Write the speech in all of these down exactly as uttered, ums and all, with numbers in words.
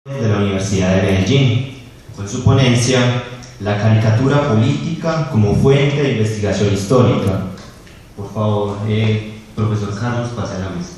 de la Universidad de Medellín, con su ponencia La caricatura política como fuente de investigación histórica. Por favor, eh, profesor Carlos, pase a la mesa.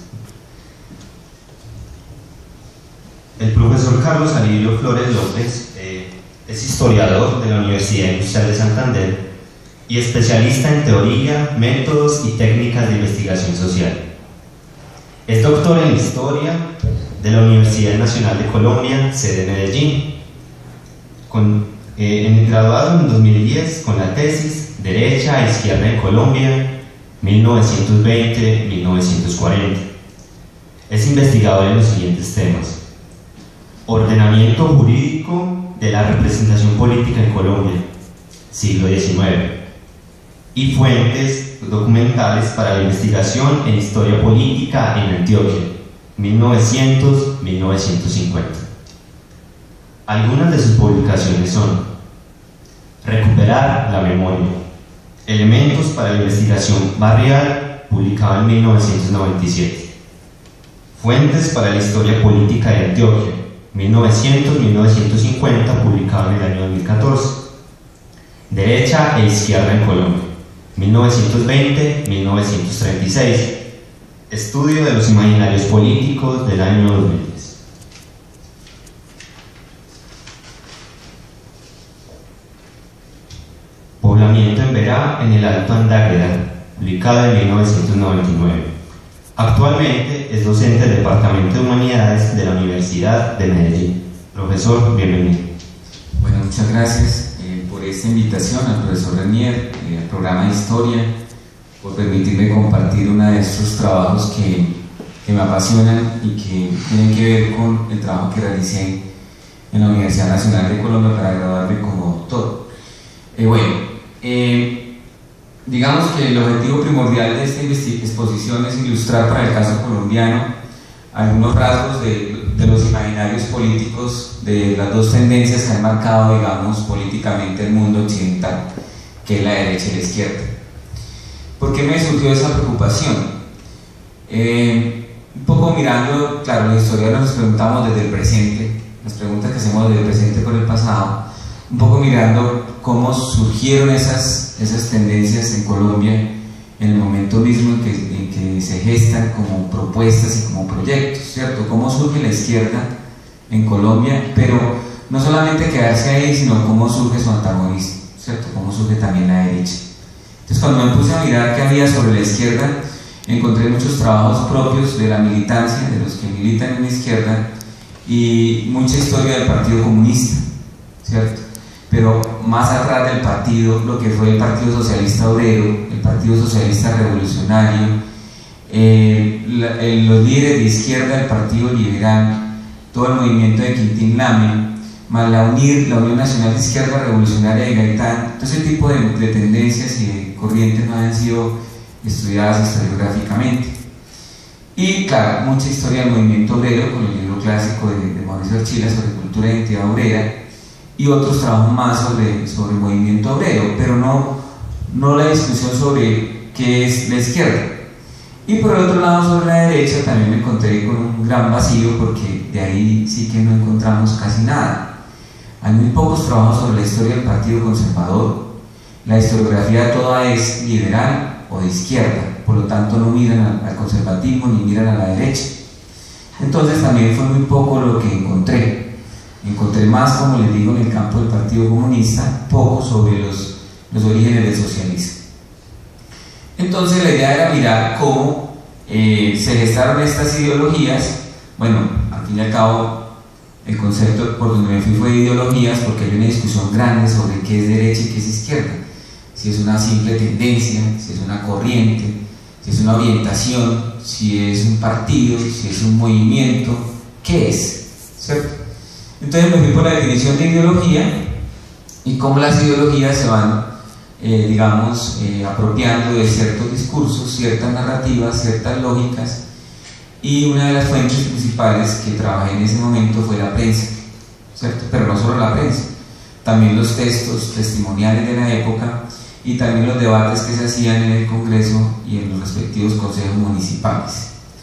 El profesor Carlos Alirio Flores López eh, es historiador de la Universidad Industrial de Santander y especialista en teoría, métodos y técnicas de investigación social. Es doctor en Historia de la Universidad Nacional de Colombia, sede Medellín, con, eh, en, graduado en dos mil diez con la tesis Derecha e Izquierda en Colombia, mil novecientos veinte a mil novecientos cuarenta. Es investigador en los siguientes temas: ordenamiento jurídico de la representación política en Colombia, siglo diecinueve, y fuentes documentales para la investigación en historia política en Antioquia, mil novecientos a mil novecientos cincuenta. Algunas de sus publicaciones son: Recuperar la memoria, elementos para la investigación barrial, publicado en mil novecientos noventa y siete. Fuentes para la historia política de Antioquia, mil novecientos a mil novecientos cincuenta, publicado en el año dos mil catorce. Derecha e Izquierda en Colombia, mil novecientos veinte a mil novecientos treinta y seis. Estudio de los imaginarios políticos del año dos mil diez. Poblamiento en Verá en el Alto Andágreda, publicado en mil novecientos noventa y nueve. Actualmente es docente del Departamento de Humanidades de la Universidad de Medellín. Profesor, bienvenido. Bueno, muchas gracias eh, por esta invitación al profesor Renier, eh, al programa de Historia, por permitirme compartir uno de estos trabajos que, que me apasionan y que tienen que ver con el trabajo que realicé en la Universidad Nacional de Colombia para graduarme como doctor. Eh, bueno, eh, digamos que el objetivo primordial de esta exposición es ilustrar para el caso colombiano algunos rasgos de, de los imaginarios políticos de las dos tendencias que han marcado, digamos, políticamente el mundo occidental, que es la derecha y la izquierda. ¿Por qué me surgió esa preocupación? Eh, un poco mirando, claro, los historiadores nos preguntamos desde el presente, las preguntas que hacemos desde el presente por el pasado, un poco mirando cómo surgieron esas, esas tendencias en Colombia en el momento mismo en que, en que se gestan como propuestas y como proyectos, ¿cierto? Cómo surge la izquierda en Colombia, pero no solamente quedarse ahí, sino cómo surge su antagonismo, ¿cierto? Cómo surge también la derecha. Entonces, cuando me puse a mirar qué había sobre la izquierda, encontré muchos trabajos propios de la militancia, de los que militan en la izquierda, y mucha historia del Partido Comunista, ¿cierto? Pero más atrás del partido, lo que fue el Partido Socialista Obrero, el Partido Socialista Revolucionario, eh, la, eh, los líderes de izquierda del Partido Liberal, todo el movimiento de Quintín Lame, más la, UNIR, la Unión Nacional de Izquierda Revolucionaria de Gaitán, todo ese tipo de, de tendencias y de corrientes no han sido estudiadas historiográficamente. Y claro, mucha historia del movimiento obrero, con el libro clásico de, de Mauricio Archila sobre cultura de identidad obrera, y otros trabajos más sobre, sobre el movimiento obrero, pero no, no la discusión sobre qué es la izquierda. Y por el otro lado, sobre la derecha, también me encontré con un gran vacío, porque de ahí sí que no encontramos casi nada. Hay muy pocos trabajos sobre la historia del Partido Conservador. La historiografía toda es liberal o de izquierda, por lo tanto no miran al, al conservatismo ni miran a la derecha. Entonces también fue muy poco lo que encontré. Encontré más, como les digo, en el campo del Partido Comunista, poco sobre los, los orígenes del socialismo. Entonces la idea era mirar cómo eh, se gestaron estas ideologías. Bueno, al fin y al cabo, el concepto por donde me fui fue de ideologías, porque hay una discusión grande sobre qué es derecha y qué es izquierda. Si es una simple tendencia, si es una corriente, si es una orientación, si es un partido, si es un movimiento, ¿qué es? ¿Cierto? Entonces me fui por la definición de ideología y cómo las ideologías se van, eh, digamos, eh, apropiando de ciertos discursos, ciertas narrativas, ciertas lógicas, y una de las fuentes principales que trabajé en ese momento fue la prensa, ¿cierto? Pero no solo la prensa, también los textos testimoniales de la época y también los debates que se hacían en el Congreso y en los respectivos consejos municipales.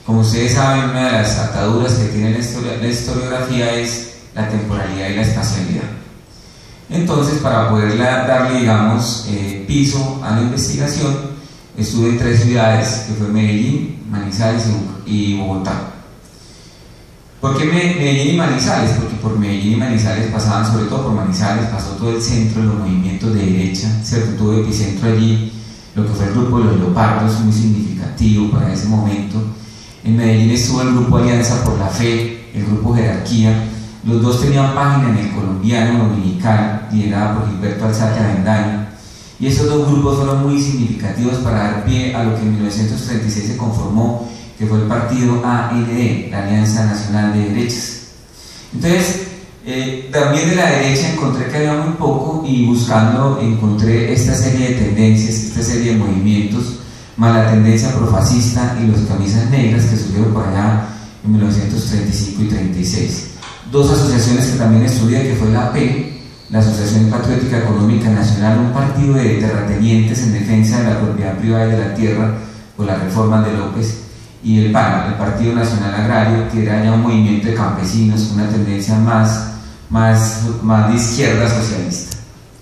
Como ustedes saben, una de las ataduras que tiene la, historia, la historiografía es la temporalidad y la espacialidad. Entonces, para poder darle, digamos, eh, piso a la investigación, estuve en tres ciudades, que fue Medellín, Manizales y Bogotá. ¿Por qué Medellín y Manizales? Porque por Medellín y Manizales pasaban, sobre todo por Manizales, pasó todo el centro de los movimientos de derecha, ¿cierto? Tuvo epicentro allí, lo que fue el grupo de los Leopardos, muy significativo para ese momento. En Medellín estuvo el grupo Alianza por la Fe, el grupo Jerarquía. Los dos tenían página en El Colombiano Dominical, liderada por Gilberto Alzate Avendaño, y esos dos grupos fueron muy significativos para dar pie a lo que en mil novecientos treinta y seis se conformó, que fue el partido A N D, la Alianza Nacional de Derechas. Entonces, eh, también de la derecha encontré que había muy poco, y buscando encontré esta serie de tendencias, esta serie de movimientos, más la tendencia profascista y los camisas negras que surgieron por allá en mil novecientos treinta y cinco y treinta y seis. Dos asociaciones que también estudié, que fue la A P, la Asociación Patriótica Económica Nacional, un partido de terratenientes en defensa de la propiedad privada y de la tierra por las reformas de López, y el P A N, el Partido Nacional Agrario, que era ya un movimiento de campesinos, una tendencia más, más, más de izquierda socialista.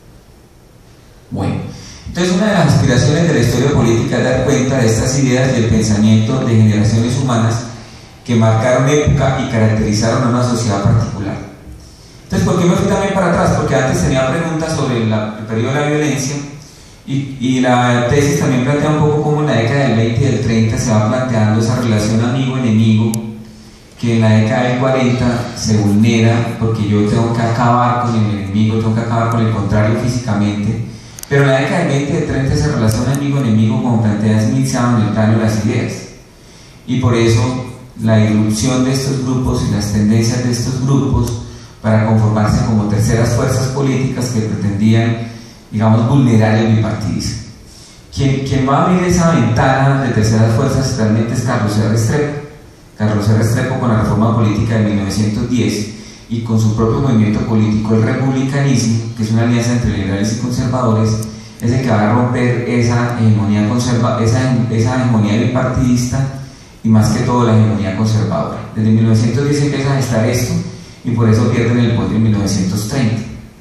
Bueno, entonces una de las aspiraciones de la historia política es dar cuenta de estas ideas del pensamiento de generaciones humanas que marcaron época y caracterizaron a una sociedad particular. Entonces, ¿por qué me fui también para atrás? Porque antes tenía preguntas sobre la, el periodo de la violencia, y, y la tesis también plantea un poco cómo en la década del veinte y del treinta se va planteando esa relación amigo-enemigo, que en la década del cuarenta se vulnera porque yo tengo que acabar con el enemigo, tengo que acabar con el contrario físicamente, pero en la década del veinte y del treinta se relaciona amigo-enemigo, como plantea Smith, en el plano de las ideas, y por eso la irrupción de estos grupos y las tendencias de estos grupos para conformarse como terceras fuerzas políticas que pretendían, digamos, vulnerar el bipartidismo. Quien, quien va a abrir esa ventana de terceras fuerzas realmente es Carlos R. Restrepo. Carlos R. Restrepo, con la reforma política de mil novecientos diez y con su propio movimiento político, el republicanismo, que es una alianza entre liberales y conservadores, es el que va a romper esa hegemonía, conserva, esa, esa hegemonía bipartidista, y más que todo la hegemonía conservadora. Desde mil novecientos diez empieza a gestar esto, y por eso pierden el poder en mil novecientos treinta.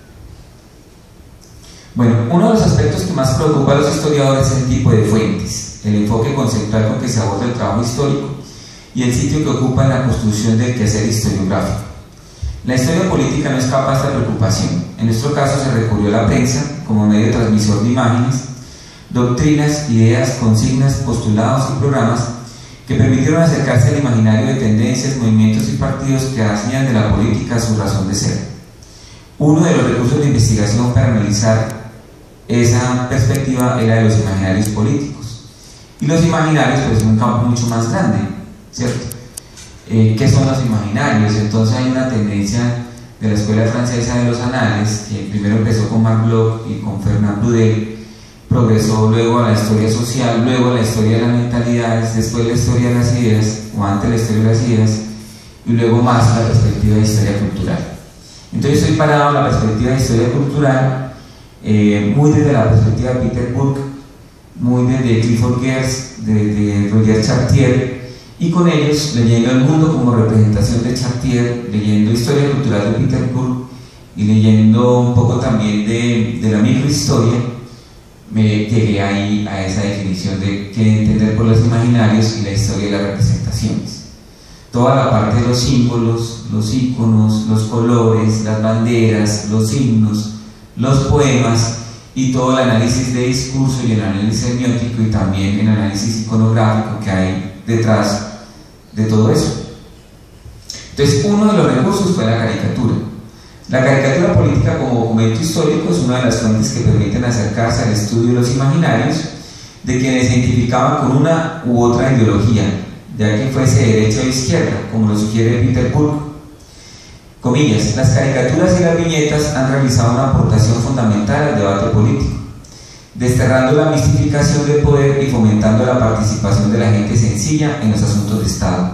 Bueno, uno de los aspectos que más preocupa a los historiadores es el tipo de fuentes, el enfoque conceptual con que se aborda el trabajo histórico y el sitio que ocupa en la construcción del quehacer historiográfico. La historia política no escapa a esta preocupación. En nuestro caso se recurrió a la prensa como medio transmisor de imágenes, doctrinas, ideas, consignas, postulados y programas que permitieron acercarse al imaginario de tendencias, movimientos y partidos que hacían de la política su razón de ser. Uno de los recursos de investigación para analizar esa perspectiva era de los imaginarios políticos. Y los imaginarios, pues, son un campo mucho más grande, ¿cierto? Eh, ¿Qué son los imaginarios? Entonces hay una tendencia de la Escuela Francesa de los Anales, que primero empezó con Marc Bloch y con Fernand Braudel, progresó luego a la historia social, luego a la historia de las mentalidades, después la historia de las ideas, o antes la historia de las ideas, y luego más la perspectiva de historia cultural. Entonces estoy parado en la perspectiva de historia cultural, eh, muy desde la perspectiva de Peter Burke, muy desde Clifford Geertz, de, de Roger Chartier, y con ellos leyendo el mundo como representación de Chartier, leyendo historia cultural de Peter Burke, y leyendo un poco también de, de la microhistoria, me llegué ahí a esa definición de qué entender por los imaginarios y la historia de las representaciones. Toda la parte de los símbolos, los íconos, los colores, las banderas, los himnos, los poemas y todo el análisis de discurso y el análisis semiótico y también el análisis iconográfico que hay detrás de todo eso. Entonces, uno de los recursos fue la caricatura. La caricatura política como documento histórico es una de las fuentes que permiten acercarse al estudio de los imaginarios de quienes se identificaban con una u otra ideología, ya que fuese derecha o izquierda, como lo sugiere Peter Burke. Comillas, las caricaturas y las viñetas han realizado una aportación fundamental al debate político, desterrando la mistificación del poder y fomentando la participación de la gente sencilla en los asuntos de Estado.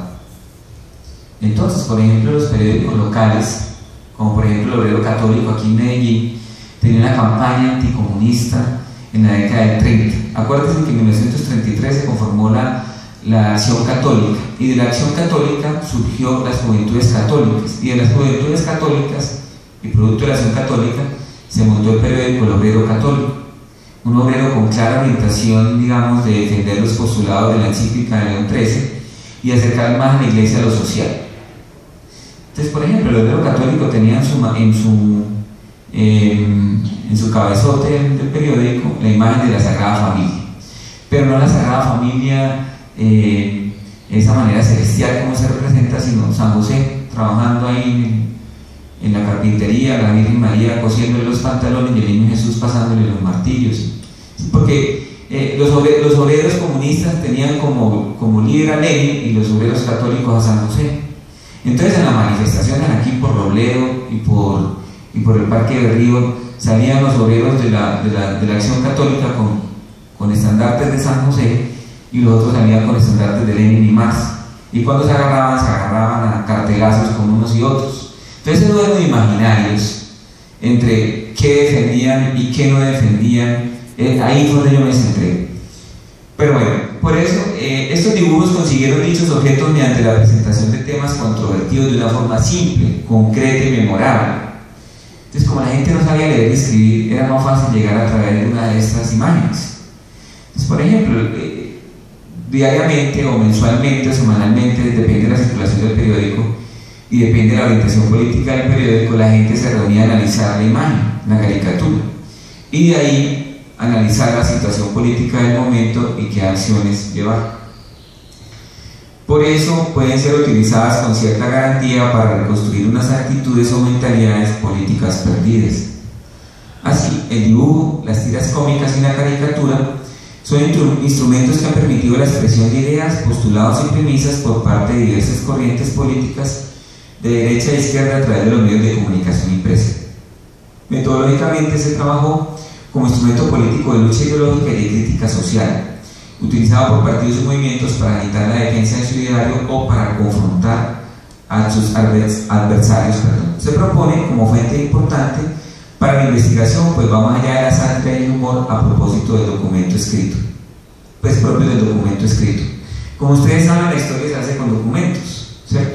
Entonces, por ejemplo, los periódicos locales, como por ejemplo el Obrero Católico aquí en Medellín, tenía una campaña anticomunista en la década del treinta. Acuérdense que en mil novecientos treinta y tres se conformó la, la Acción Católica, y de la Acción Católica surgió las Juventudes Católicas, y de las Juventudes Católicas y producto de la Acción Católica se montó el periódico El Obrero Católico, un obrero con clara orientación, digamos, de defender los postulados de la encíclica de León trece y acercar más a la Iglesia a lo social. Entonces, por ejemplo, el Obrero Católico tenía en su, en su, eh, en su cabezote del periódico la imagen de la Sagrada Familia, pero no la Sagrada Familia eh, de esa manera celestial como se representa, sino San José trabajando ahí en, en la carpintería, la Virgen María cosiéndole los pantalones y el niño Jesús pasándole los martillos, ¿sí? Porque eh, los, obreros, los obreros comunistas tenían como, como líder a Lenin y los obreros católicos a San José. Entonces, en las manifestaciones aquí por Robledo y por, y por el Parque de Río salían los obreros de la, de la, de la Acción Católica con, con estandartes de San José, y los otros salían con estandartes de Lenin y Marx, y cuando se agarraban, se agarraban a cartelazos con unos y otros. Entonces, esos duelos imaginarios entre qué defendían y qué no defendían, eh, ahí fue donde yo me centré. Pero bueno, por eso eh, estos dibujos consiguieron dichos objetos mediante la presentación de temas controvertidos de una forma simple, concreta y memorable. Entonces, como la gente no sabía leer y escribir, era más fácil llegar a través de una de estas imágenes. Entonces, por ejemplo, eh, diariamente o mensualmente o semanalmente, depende de la circulación del periódico y depende de la orientación política del periódico, la gente se reunía a analizar la imagen, la caricatura, y de ahí analizar la situación política del momento y qué acciones llevar. Por eso pueden ser utilizadas con cierta garantía para reconstruir unas actitudes o mentalidades políticas perdidas. Así, el dibujo, las tiras cómicas y la caricatura son instrumentos que han permitido la expresión de ideas, postulados y premisas por parte de diversas corrientes políticas de derecha e izquierda a través de los medios de comunicación impresa. Metodológicamente se trabajó como instrumento político de lucha ideológica y de crítica social, utilizado por partidos y movimientos para agitar la defensa de su ideario o para confrontar a sus adversarios. Perdón. Se propone como fuente importante para la investigación, pues va más allá de la sátira y el humor a propósito del documento escrito, pues propio del documento escrito. Como ustedes saben, la historia se hace con documentos, ¿cierto?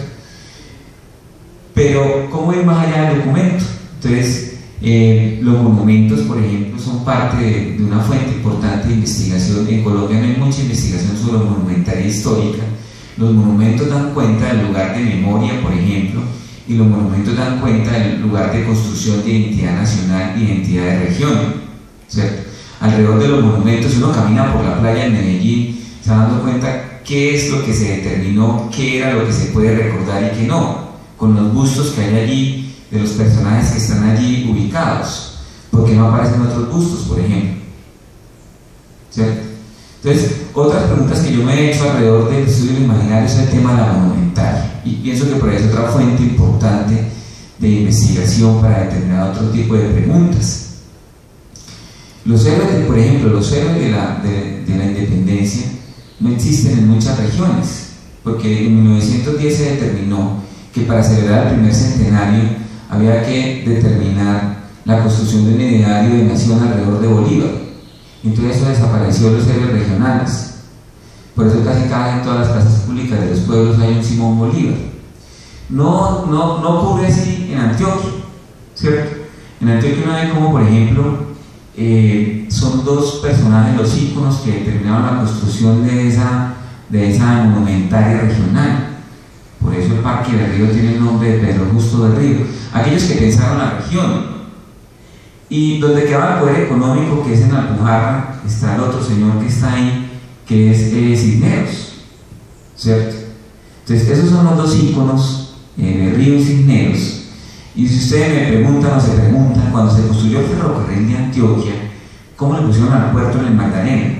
Pero, ¿cómo ir más allá del documento? Entonces, Eh, los monumentos, por ejemplo, son parte de, de una fuente importante de investigación. En Colombia no hay mucha investigación sobre monumentaria histórica. Los monumentos dan cuenta del lugar de memoria, por ejemplo, y los monumentos dan cuenta del lugar de construcción de identidad nacional y identidad de región, ¿cierto? Alrededor de los monumentos, si uno camina por la playa en Medellín, se va dando cuenta qué es lo que se determinó, qué era lo que se puede recordar y qué no, con los bustos que hay allí de los personajes que están allí ubicados. ¿Por qué no aparecen otros bustos, por ejemplo? ¿Cierto? Entonces, otras preguntas que yo me he hecho alrededor del estudio del imaginario es el tema de la monumentaria, y pienso que por ahí es otra fuente importante de investigación para determinar otro tipo de preguntas. Los héroes, de, por ejemplo, los héroes de la, de, de la independencia no existen en muchas regiones, porque en mil novecientos diez se determinó que para celebrar el primer centenario había que determinar la construcción de un ideario de nación alrededor de Bolívar. Entonces eso desapareció los héroes regionales. Por eso casi cada vez en todas las plazas públicas de los pueblos hay un Simón Bolívar. No, no, no ocurre así en Antioquia, ¿cierto? En Antioquia uno ve como, por ejemplo, eh, son dos personajes los íconos que determinaron la construcción de esa, de esa monumentaria regional. Por eso el Parque de Río tiene el nombre de Pedro Justo de Río. Aquellos que pensaron la región. Y donde quedaba el poder económico, que es en Alpujarra, está el otro señor que está ahí, que es eh, Cisneros, ¿cierto? Entonces, esos son los dos íconos, eh, de Río y Cisneros. Y si ustedes me preguntan o se preguntan, cuando se construyó el ferrocarril de Antioquia, ¿cómo le pusieron al puerto en el Magdalena?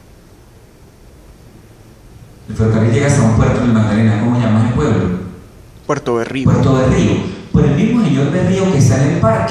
El ferrocarril llega hasta un puerto en el Magdalena, ¿cómo llaman el pueblo? Puerto de Río. Puerto de Río, por el mismo señor de Río que está en el parque.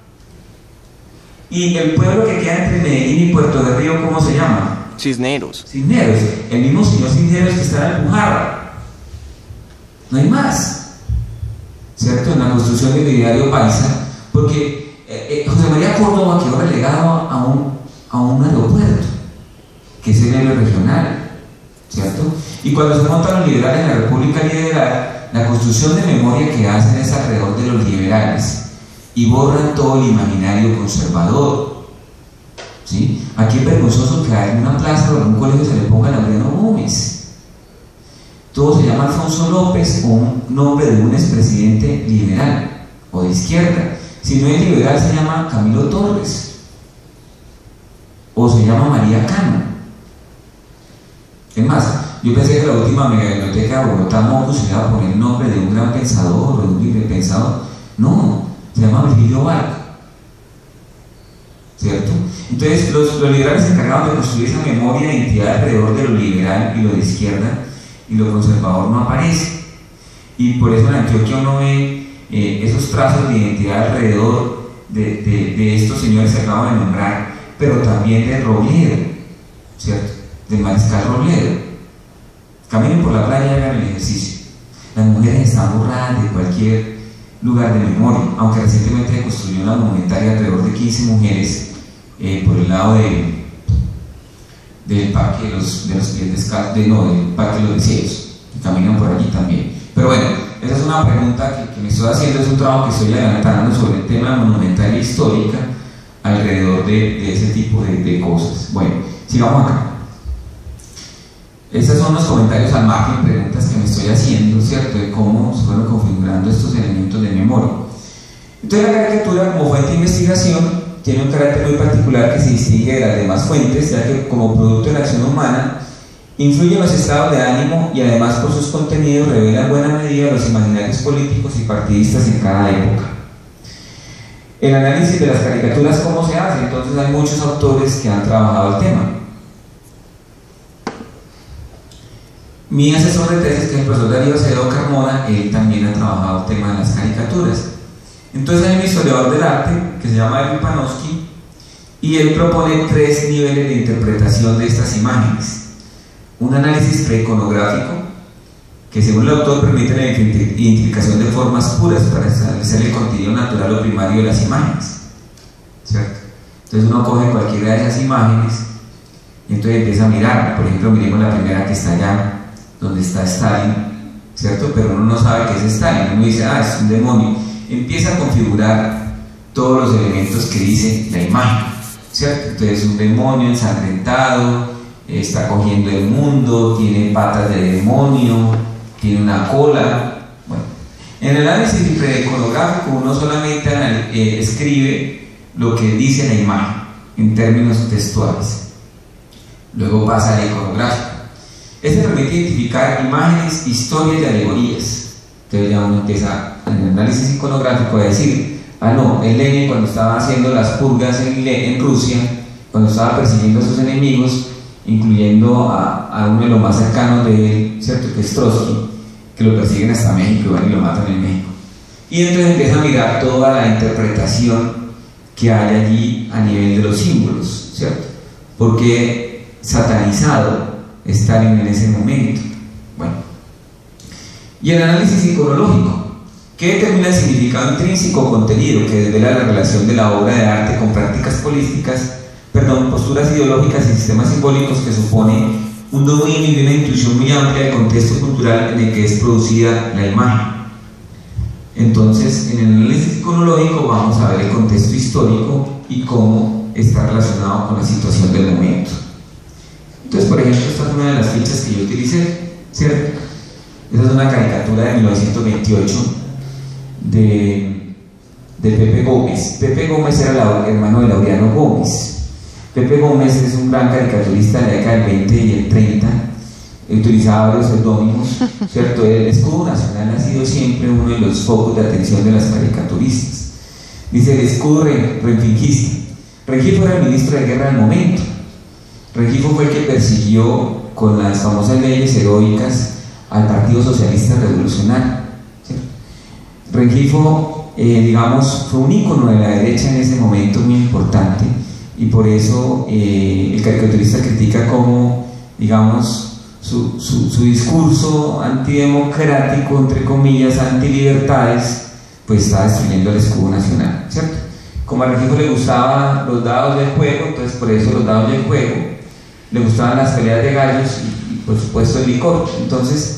Y el pueblo que queda entre Medellín y Puerto de Río, ¿cómo se llama? Cisneros. Cisneros, el mismo señor Cisneros que está en Alpujarra. No hay más, ¿cierto? En la construcción del ideario paisa, porque eh, eh, José María Córdoba quedó relegado a un, a un aeropuerto, que es el héroe regional, ¿cierto? Y cuando se montan los liberales en la República Liberal, la construcción de memoria que hacen es alrededor de los liberales y borran todo el imaginario conservador. ¿Sí? Aquí es vergonzoso que en una plaza o en un colegio se le ponga Laureano Gómez. Todo se llama Alfonso López o un nombre de un expresidente liberal o de izquierda. Si no es liberal, se llama Camilo Torres o se llama María Cano. Es más, yo pensé que la última megabiblioteca de Bogotá Moco se iba a poner el nombre de un gran pensador o de un libre pensador. No, se llama Virgilio Barco, ¿cierto? Entonces los, los liberales se encargaban de construir esa memoria de identidad alrededor de lo liberal y lo de izquierda, y lo conservador no aparece. Y por eso en Antioquia uno ve eh, esos trazos de identidad alrededor de, de, de estos señores que acabo de nombrar, pero también de Robledo, ¿cierto? Del mariscal Robledo. Caminen por la playa y hagan el ejercicio. Las mujeres están borradas de cualquier lugar de memoria, aunque recientemente se construyó una monumentaria alrededor de quince mujeres eh, por el lado de, del parque de los, de los pies descalzos, de, no, del parque de los deseos, que caminan por allí también. Pero bueno, esa es una pregunta que, que me estoy haciendo, es un trabajo que estoy adelantando sobre el tema de monumentaria histórica alrededor de, de ese tipo de, de cosas. Bueno, sigamos acá. Estos son los comentarios al margen, preguntas que me estoy haciendo, ¿cierto? De cómo se fueron configurando estos elementos de memoria. Entonces la caricatura, como fuente de investigación, tiene un carácter muy particular que se distingue de las demás fuentes, ya que como producto de la acción humana, influye en los estados de ánimo y además por sus contenidos revela en buena medida los imaginarios políticos y partidistas en cada época. El análisis de las caricaturas, ¿cómo se hace? Entonces hay muchos autores que han trabajado el tema. Mi asesor de tesis, que es el profesor Darío Acevedo Carmona, él también ha trabajado el tema de las caricaturas. Entonces hay un historiador del arte que se llama Erwin Panofsky y él propone tres niveles de interpretación de estas imágenes. Un análisis preiconográfico, que según el autor permite la identificación de formas puras para establecer el contenido natural o primario de las imágenes, ¿cierto? Entonces uno coge cualquiera de esas imágenes y entonces empieza a mirar. Por ejemplo, miremos la primera que está allá, donde está Stalin, ¿cierto? Pero uno no sabe qué es Stalin, uno dice, ah, es un demonio. Empieza a configurar todos los elementos que dice la imagen, ¿cierto? Entonces un demonio ensangrentado, está cogiendo el mundo, tiene patas de demonio, tiene una cola. Bueno, en el análisis preiconográfico uno solamente eh, escribe lo que dice la imagen en términos textuales, luego pasa al iconográfico. Este permite identificar imágenes, historias y alegorías. Entonces ya uno empieza en el análisis iconográfico a decir, ah no, el Lenin cuando estaba haciendo las purgas en, en Rusia, cuando estaba persiguiendo a sus enemigos, incluyendo a, a uno de los más cercanos de él, ¿cierto? Que es Trotsky, que lo persiguen hasta México y van y lo matan en México. Y entonces empieza a mirar toda la interpretación que hay allí a nivel de los símbolos, ¿cierto? Porque satanizado Stalin en ese momento. Bueno, y el análisis iconológico, que determina el significado intrínseco o contenido que desvela la relación de la obra de arte con prácticas políticas, perdón, posturas ideológicas y sistemas simbólicos, que supone un dominio y una intuición muy amplia del contexto cultural en el que es producida la imagen. Entonces, en el análisis iconológico vamos a ver el contexto histórico y cómo está relacionado con la situación del momento. Entonces, por ejemplo, esta es una de las fichas que yo utilicé, ¿cierto? Esta es una caricatura de mil novecientos veintiocho de, de Pepe Gómez. Pepe Gómez era el hermano de Laureano Gómez. Pepe Gómez es un gran caricaturista de la década del veinte y el treinta, utilizaba varios seudónimos, ¿cierto? El escudo nacional ha sido siempre uno de los focos de atención de las caricaturistas. Dice el escudo renfingista. Rengifo era el ministro de guerra del momento. Rengifo fue el que persiguió con las famosas leyes heroicas al Partido Socialista Revolucionario, ¿cierto? Rengifo, eh, digamos, fue un ícono de la derecha en ese momento muy importante, y por eso eh, el caricaturista critica como, digamos, su, su, su discurso antidemocrático, entre comillas, antilibertades, pues está destruyendo el escudo nacional, ¿cierto? Como a Rengifo le gustaban los dados del juego, entonces por eso los dados del juego, le gustaban las peleas de gallos, y, por supuesto el licor. Entonces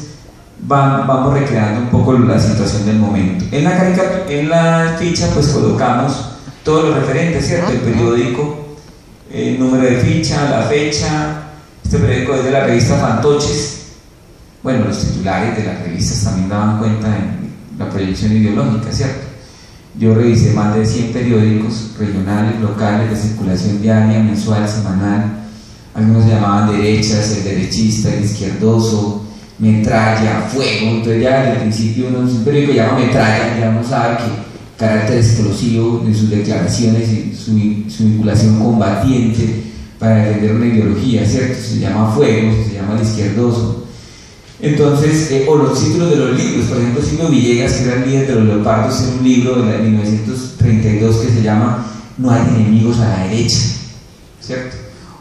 va, vamos recreando un poco la situación del momento. En la, en la ficha pues colocamos todo lo referente, ¿cierto? El periódico, el número de ficha, la fecha. Este periódico es de la revista Fantoches. Bueno, los titulares de las revistas también daban cuenta en la proyección ideológica, ¿cierto? Yo revisé más de cien periódicos regionales, locales, de circulación diaria, mensual, semanal. Algunos se llamaban derechas, el derechista, el izquierdoso, metralla, fuego. Entonces ya desde el principio uno, un periódico que llama metralla, ya uno sabe que carácter explosivo en sus declaraciones y su, su vinculación combatiente para defender una ideología, ¿cierto? Se llama fuego, se llama el izquierdoso. Entonces, eh, o los títulos de los libros, por ejemplo, Silvio Villegas, que era el líder de los leopardos, en un libro de mil novecientos treinta y dos que se llama No hay enemigos a la derecha, ¿cierto?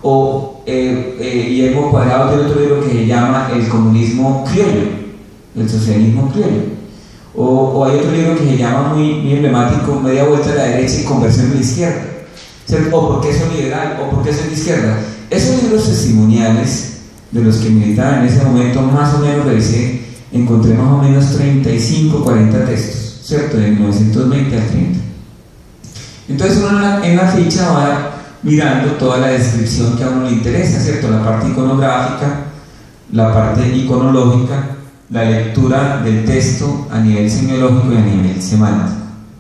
O eh, eh, Guillermo Cuadrado tiene otro libro que se llama El comunismo criollo, el socialismo criollo. O, o hay otro libro que se llama muy, muy emblemático, Media vuelta a la derecha y conversión de la izquierda, ¿cierto? O por qué soy liberal, o por qué soy de izquierda. Esos libros testimoniales de los que militaban en ese momento, más o menos revisé, encontré más o menos treinta y cinco, cuarenta textos, ¿cierto? De mil novecientos veinte al treinta. Entonces uno en la, en la ficha va mirando toda la descripción que a uno le interesa, ¿cierto? La parte iconográfica, la parte iconológica, la lectura del texto a nivel semiológico y a nivel semántico.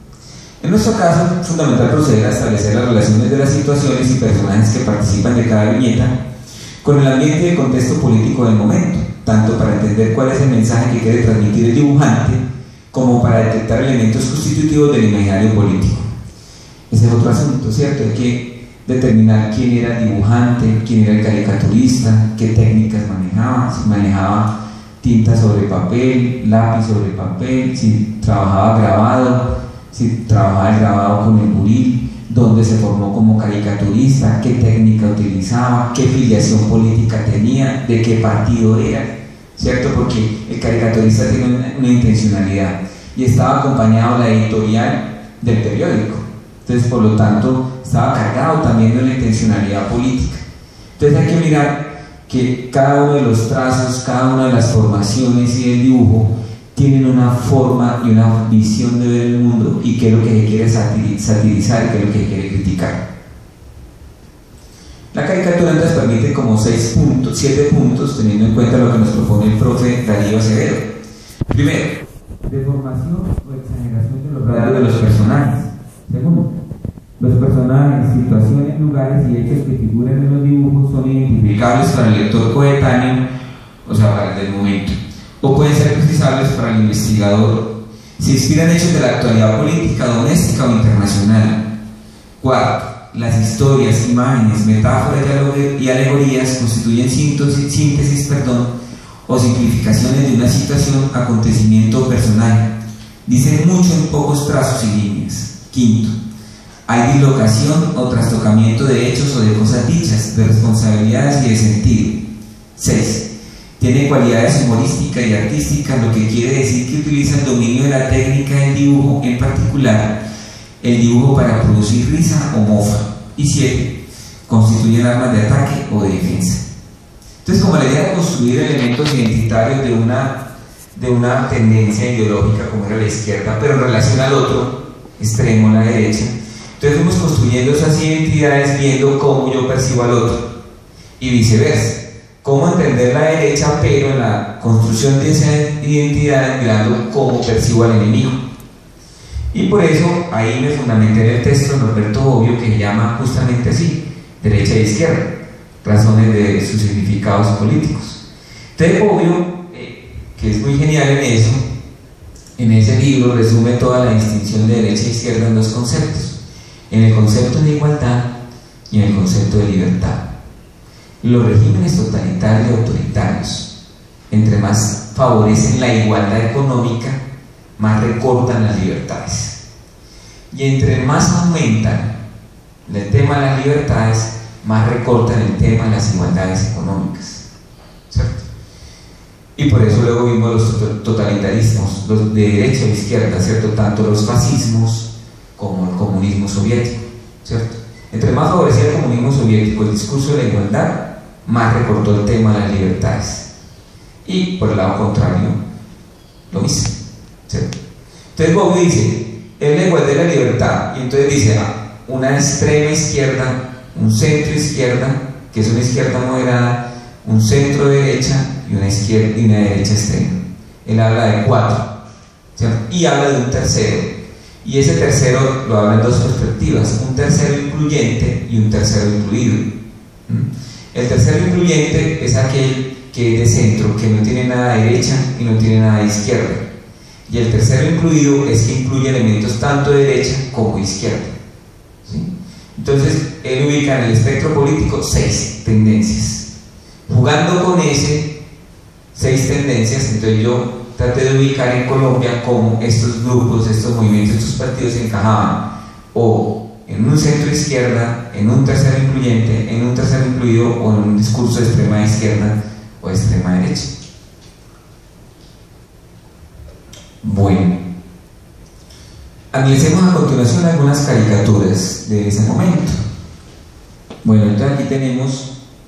En nuestro caso, es fundamental proceder a establecer las relaciones de las situaciones y personajes que participan de cada viñeta con el ambiente y el contexto político del momento, tanto para entender cuál es el mensaje que quiere transmitir el dibujante, como para detectar elementos constitutivos del imaginario político. Ese es otro asunto, ¿cierto? Hay que determinar quién era el dibujante, quién era el caricaturista, qué técnicas manejaba, si manejaba tinta sobre papel, lápiz sobre papel, si trabajaba grabado, si trabajaba el grabado con el buril, dónde se formó como caricaturista, qué técnica utilizaba, qué filiación política tenía, de qué partido era, ¿cierto? Porque el caricaturista tiene una, una intencionalidad y estaba acompañado la editorial del periódico, entonces por lo tanto estaba cargado también de una intencionalidad política. Entonces hay que mirar que cada uno de los trazos, cada una de las formaciones y el dibujo tienen una forma y una visión de ver el mundo y qué es lo que se quiere satirizar y qué es lo que se quiere criticar. La caricatura entonces permite como seis puntos, siete puntos, teniendo en cuenta lo que nos propone el profe Darío Acevedo. Primero, deformación o exageración de los rasgos de los personajes. Segundo, los personajes, situaciones, lugares y hechos que figuran en los dibujos son identificables para el lector coetáneo, o sea, para el del momento, o pueden ser precisables para el investigador. Se inspiran hechos de la actualidad política, doméstica o internacional. Cuarto, las historias, imágenes, metáforas y alegorías constituyen síntesis, síntesis perdón, o simplificaciones de una situación, acontecimiento o personaje. Dicen mucho en pocos trazos y líneas. Quinto, hay dislocación o trastocamiento de hechos o de cosas dichas, de responsabilidades y de sentido. Seis, tiene cualidades humorísticas y artísticas, lo que quiere decir que utiliza el dominio de la técnica del dibujo, en particular el dibujo para producir risa o mofa. Y siete, constituyen armas de ataque o de defensa. Entonces, como la idea de construir elementos identitarios de una, de una tendencia ideológica como era la izquierda, pero en relación al otro extremo, la derecha, entonces fuimos construyendo esas identidades viendo cómo yo percibo al otro y viceversa. Cómo entender la derecha, pero en la construcción de esa identidad mirando cómo percibo al enemigo. Y por eso ahí me fundamenté en el texto de Norberto Bobbio, que se llama justamente así, derecha e izquierda, razones de sus significados políticos. Entonces Bobbio, eh, que es muy genial en eso, en ese libro resume toda la distinción de derecha e izquierda en dos conceptos, en el concepto de igualdad y en el concepto de libertad. Los regímenes totalitarios y autoritarios, entre más favorecen la igualdad económica, más recortan las libertades. Y entre más aumentan el tema de las libertades, más recortan el tema de las igualdades económicas, ¿cierto? Y por eso luego vimos los totalitarismos, los de derecha o izquierda, ¿cierto? Tanto los fascismos como el comunismo soviético, ¿cierto? Entre más favorecía el comunismo soviético el discurso de la igualdad, más recortó el tema de las libertades. y por el lado contrario lo mismo, ¿cierto? Entonces Bowlby dice, es la igualdad de la libertad, y entonces dice, ah, una extrema izquierda, un centro izquierda, que es una izquierda moderada, un centro derecha y una izquierda y una derecha extrema. Él habla de cuatro, ¿cierto? Y habla de un tercero, y ese tercero lo habla en dos perspectivas, un tercero incluyente y un tercero incluido. El tercero incluyente es aquel que es de centro, que no tiene nada de derecha y no tiene nada de izquierda, y el tercero incluido es que incluye elementos tanto de derecha como de izquierda, ¿sí? Entonces él ubica en el espectro político seis tendencias. Jugando con ese seis tendencias, entonces yo traté de ubicar en Colombia cómo estos grupos, estos movimientos, estos partidos se encajaban o en un centro izquierda, en un tercero incluyente, en un tercero incluido o en un discurso de extrema izquierda o de extrema derecha. Bueno, analicemos a continuación algunas caricaturas de ese momento. Bueno, entonces aquí tenemos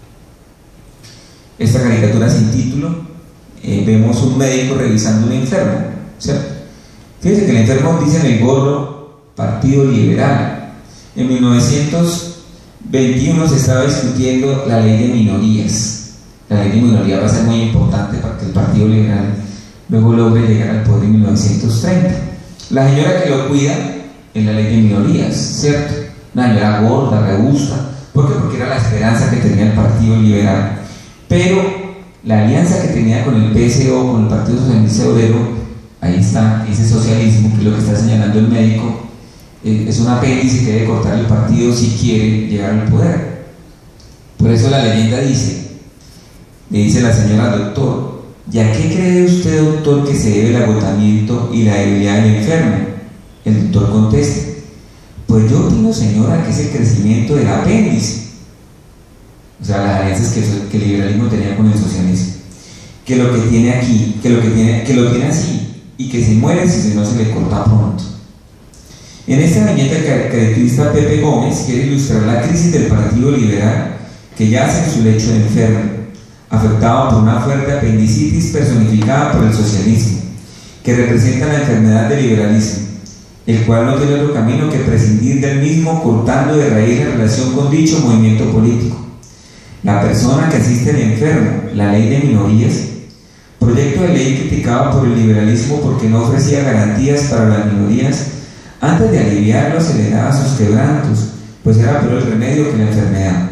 esta caricatura sin título. Eh, vemos un médico revisando un enfermo, ¿cierto? Fíjense que el enfermo dice en el gorro Partido Liberal. En mil novecientos veintiuno se estaba discutiendo la ley de minorías. La ley de minorías va a ser muy importante para que el Partido Liberal luego logre llegar al poder en mil novecientos treinta. La señora que lo cuida en la ley de minorías, ¿cierto? Una señora gorda, robusta. ¿Por qué? Porque era la esperanza que tenía el Partido Liberal. Pero la alianza que tenía con el P S O, con el Partido Socialista Obrero, ahí está ese socialismo, que es lo que está señalando el médico, eh, es un apéndice que debe cortar el partido si quiere llegar al poder. Por eso la leyenda dice, le dice la señora: doctor, ¿ya qué cree usted, doctor, que se debe el agotamiento y la debilidad del enfermo? El doctor contesta: pues yo opino, señora, que es el crecimiento del apéndice. O sea, las alianzas que, que el liberalismo tenía con el socialismo, que lo que tiene aquí, que lo que tiene, que lo tiene así, y que se muere si no se le corta pronto. En esta viñeta, el caracterista Pepe Gómez quiere ilustrar la crisis del Partido Liberal, que yace en su lecho de enfermo, afectado por una fuerte apendicitis personificada por el socialismo, que representa la enfermedad del liberalismo, el cual no tiene otro camino que prescindir del mismo, cortando de raíz la relación con dicho movimiento político. La persona que asiste al enfermo, la ley de minorías, proyecto de ley criticado por el liberalismo porque no ofrecía garantías para las minorías, antes de aliviarlo se le daba sus quebrantos, pues era peor el remedio que la enfermedad.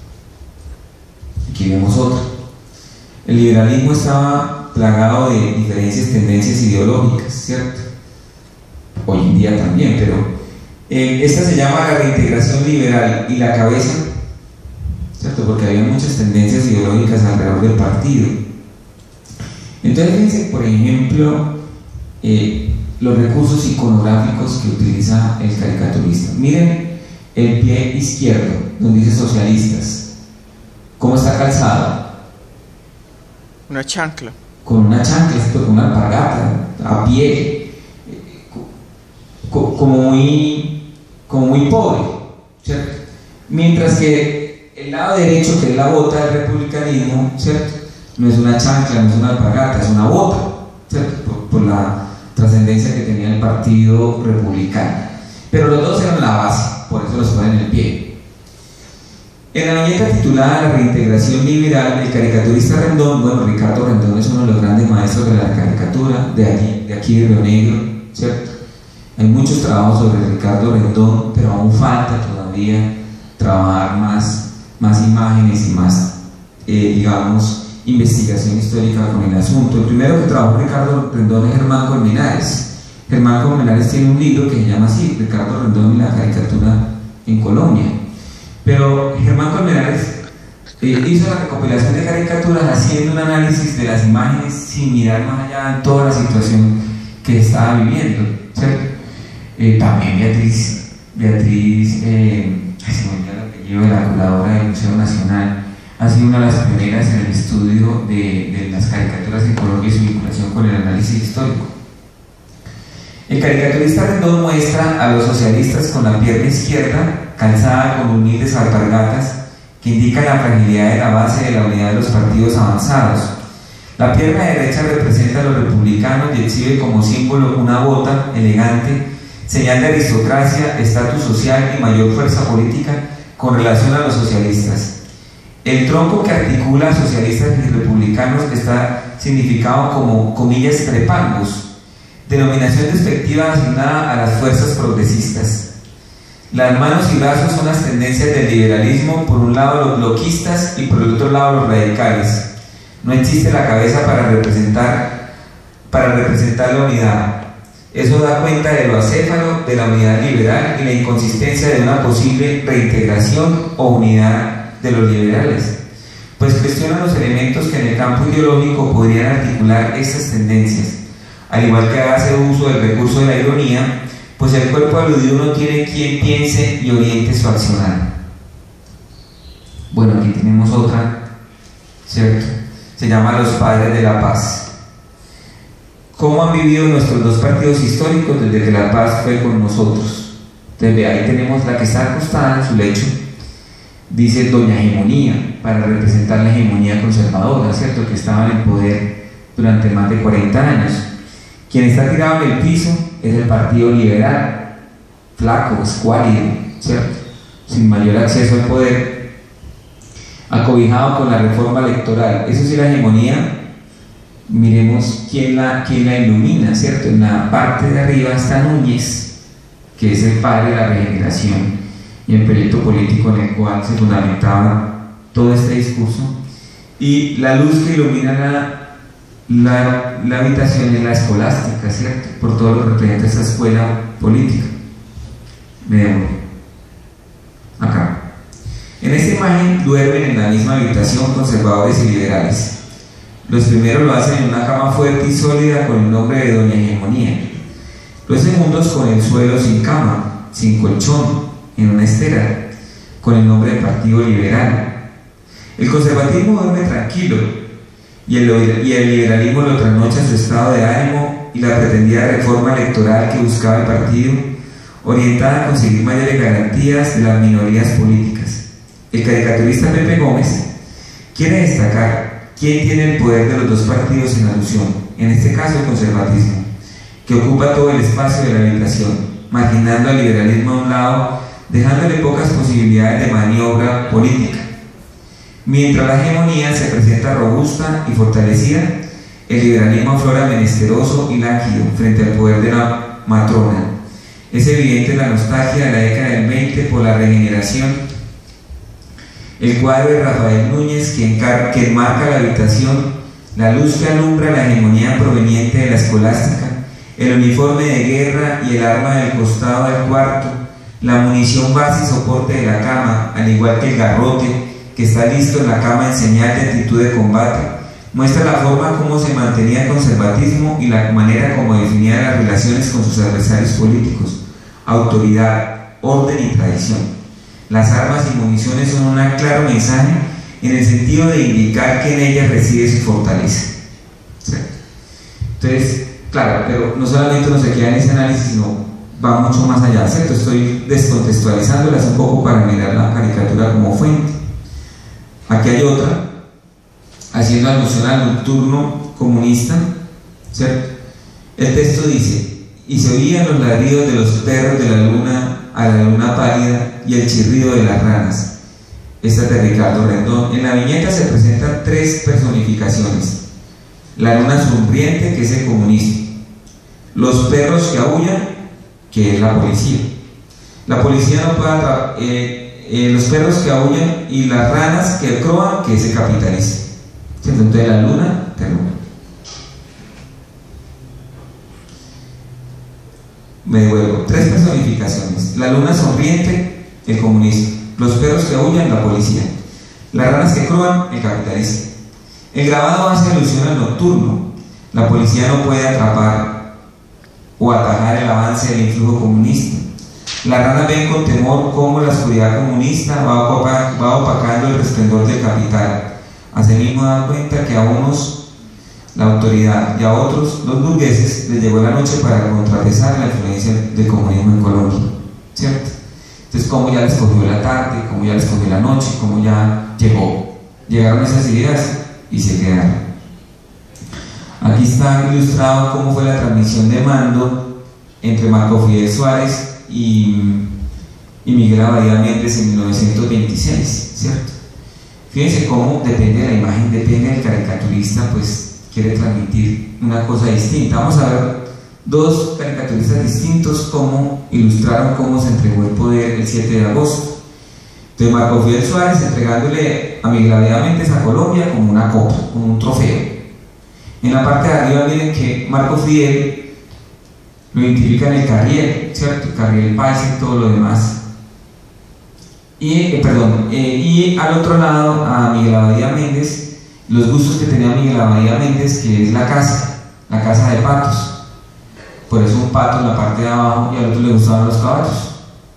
Aquí vemos otro. El liberalismo estaba plagado de diferencias, tendencias ideológicas, ¿cierto? Hoy en día también, pero eh, esta se llama la reintegración liberal, y la cabeza, ¿cierto? Porque había muchas tendencias ideológicas alrededor del partido. Entonces fíjense, por ejemplo, eh, los recursos iconográficos que utiliza el caricaturista. Miren el pie izquierdo, donde dice socialistas. ¿Cómo está calzado? Una chancla. Con una chancla, con una alpargata, a pie, como muy, como muy pobre, ¿cierto? Mientras que el lado derecho, que es la bota del republicanismo, ¿cierto? No es una chancla, no es una alpargata, es una bota, ¿cierto? Por, por la trascendencia que tenía el Partido Republicano. Pero los dos eran la base, por eso los ponen en el pie. En la viñeta titulada La reintegración liberal, el caricaturista Rendón, bueno, Ricardo Rendón es uno de los grandes maestros de la caricatura, de aquí de, aquí de Río Negro, ¿cierto? Hay muchos trabajos sobre Ricardo Rendón, pero aún falta todavía trabajar más, más imágenes y más, eh, digamos, investigación histórica con el asunto. El primero que trabajó Ricardo Rendón es Germán Colmenares. Germán Colmenares tiene un libro que se llama así, Ricardo Rendón y la caricatura en Colombia. Pero Germán Colmenares eh, hizo la recopilación de caricaturas haciendo un análisis de las imágenes sin mirar más allá de toda la situación que estaba viviendo, ¿cierto? Eh, también Beatriz, Beatriz, eh, se me olvidó el apellido de la curadora del Museo Nacional, ha sido una de las pioneras en el estudio de, de las caricaturas en Colombia y su vinculación con el análisis histórico. El caricaturista Rendón muestra a los socialistas con la pierna izquierda calzada con humildes alpargatas que indican la fragilidad de la base de la unidad de los partidos avanzados. La pierna derecha representa a los republicanos y exhibe como símbolo una bota elegante, señal de aristocracia, estatus social y mayor fuerza política con relación a los socialistas. El tronco que articula a socialistas y republicanos está significado como, comillas, trepangos, denominación despectiva asignada a las fuerzas progresistas. Las manos y brazos son las tendencias del liberalismo, por un lado los bloquistas y por el otro lado los radicales. No existe la cabeza para representar, para representar la unidad. Eso da cuenta de lo acéfalo de la unidad liberal y la inconsistencia de una posible reintegración o unidad de los liberales, pues cuestionan los elementos que en el campo ideológico podrían articular estas tendencias, al igual que hace uso del recurso de la ironía, pues el cuerpo aludido no tiene quien piense y oriente su accionar. Bueno, aquí tenemos otra, ¿cierto? Se llama Los Padres de la Paz. ¿Cómo han vivido nuestros dos partidos históricos desde que la paz fue con nosotros? Entonces, ahí tenemos la que está acostada en su lecho, dice Doña Hegemonía, para representar la hegemonía conservadora, ¿cierto?, que estaba en el poder durante más de cuarenta años. Quien está tirado en el piso es el Partido Liberal, flaco, escuálido, ¿cierto?, sin mayor acceso al poder, acobijado con la reforma electoral. Eso sí, la hegemonía, miremos quién la, quién la ilumina, ¿cierto? En la parte de arriba está Núñez, que es el padre de la regeneración y el proyecto político en el cual se fundamentaba todo este discurso, y la luz que ilumina la, la, la habitación es la escolástica, ¿cierto?, por todo lo que representa esta escuela política. Me demoro. Acá. En esta imagen duermen en la misma habitación conservadores y liberales. Los primeros lo hacen en una cama fuerte y sólida con el nombre de Doña Hegemonía. Los segundos con el suelo sin cama, sin colchón, en una estera, con el nombre de Partido Liberal. El conservatismo duerme tranquilo y el, y el liberalismo lo trasnocha su estado de ánimo y la pretendida reforma electoral que buscaba el partido, orientada a conseguir mayores garantías de las minorías políticas. El caricaturista Pepe Gómez quiere destacar quién tiene el poder de los dos partidos en alusión, en este caso el conservatismo, que ocupa todo el espacio de la habitación, marginando al liberalismo a un lado, dejándole pocas posibilidades de maniobra política. Mientras la hegemonía se presenta robusta y fortalecida, el liberalismo aflora menesteroso y lánguido frente al poder de la matrona. Es evidente la nostalgia de la década del veinte por la regeneración. El cuadro de Rafael Núñez que, que enmarca la habitación, la luz que alumbra la hegemonía proveniente de la escolástica, el uniforme de guerra y el arma del costado del cuarto, la munición base y soporte de la cama, al igual que el garrote que está listo en la cama en señal de actitud de combate, muestra la forma como se mantenía el conservatismo y la manera como definía las relaciones con sus adversarios políticos: autoridad, orden y tradición. Las armas y municiones son un claro mensaje en el sentido de indicar que en ellas reside su fortaleza. ¿Cierto? Entonces, claro, pero no solamente no se queda en ese análisis, sino va mucho más allá, ¿cierto? Estoy descontextualizándolas un poco para mirar la caricatura como fuente. Aquí hay otra, haciendo alusión al nocturno comunista, ¿cierto? El texto dice: y se oían los ladridos de los perros de la luna a la luna pálida y el chirrido de las ranas. Esta es de Ricardo Rendón. En la viñeta se presentan tres personificaciones: la luna sonriente, que es el comunismo; los perros que aúllan, que es la policía. La policía no puede atrapar, eh, eh, los perros que aúllan y las ranas que croan, que es el capitalismo. Entonces la luna, terror. Me devuelvo. Tres personificaciones: la luna sonriente, el comunismo; los perros que aúllan, la policía; las ranas que croan, el capitalismo. El grabado hace alusión al nocturno. La policía no puede atrapar o atajar el avance del influjo comunista. Las ranas ven con temor cómo la oscuridad comunista va, opaca, va opacando el resplandor del capital. Asimismo dan cuenta que a unos la autoridad y a otros, los burgueses, les llegó la noche para contrapesar la influencia del comunismo en Colombia, ¿cierto? Entonces, cómo ya les cogió la tarde, cómo ya les cogió la noche, cómo ya llegó, llegaron esas ideas y se quedaron. Aquí está ilustrado cómo fue la transmisión de mando entre Marco Fidel Suárez y, y Miguel Abadía Méndez en mil novecientos veintiséis, ¿cierto? Fíjense cómo depende de la imagen, depende del caricaturista, pues quiere transmitir una cosa distinta. Vamos a ver dos caricaturistas distintos cómo ilustraron cómo se entregó el poder el siete de agosto. Entonces Marco Fidel Suárez entregándole a Miguel Abadía Méndez a Colombia como una copa, como un trofeo. En la parte de arriba miren que Marco Fidel lo identifica en el carriel, ¿cierto? El carriel paisa y todo lo demás. Y, eh, perdón, eh, y al otro lado a Miguel Abadía Méndez, los gustos que tenía Miguel Abadía Méndez, que es la casa, la casa de patos. Por eso un pato en la parte de abajo, y al otro le gustaban los caballos.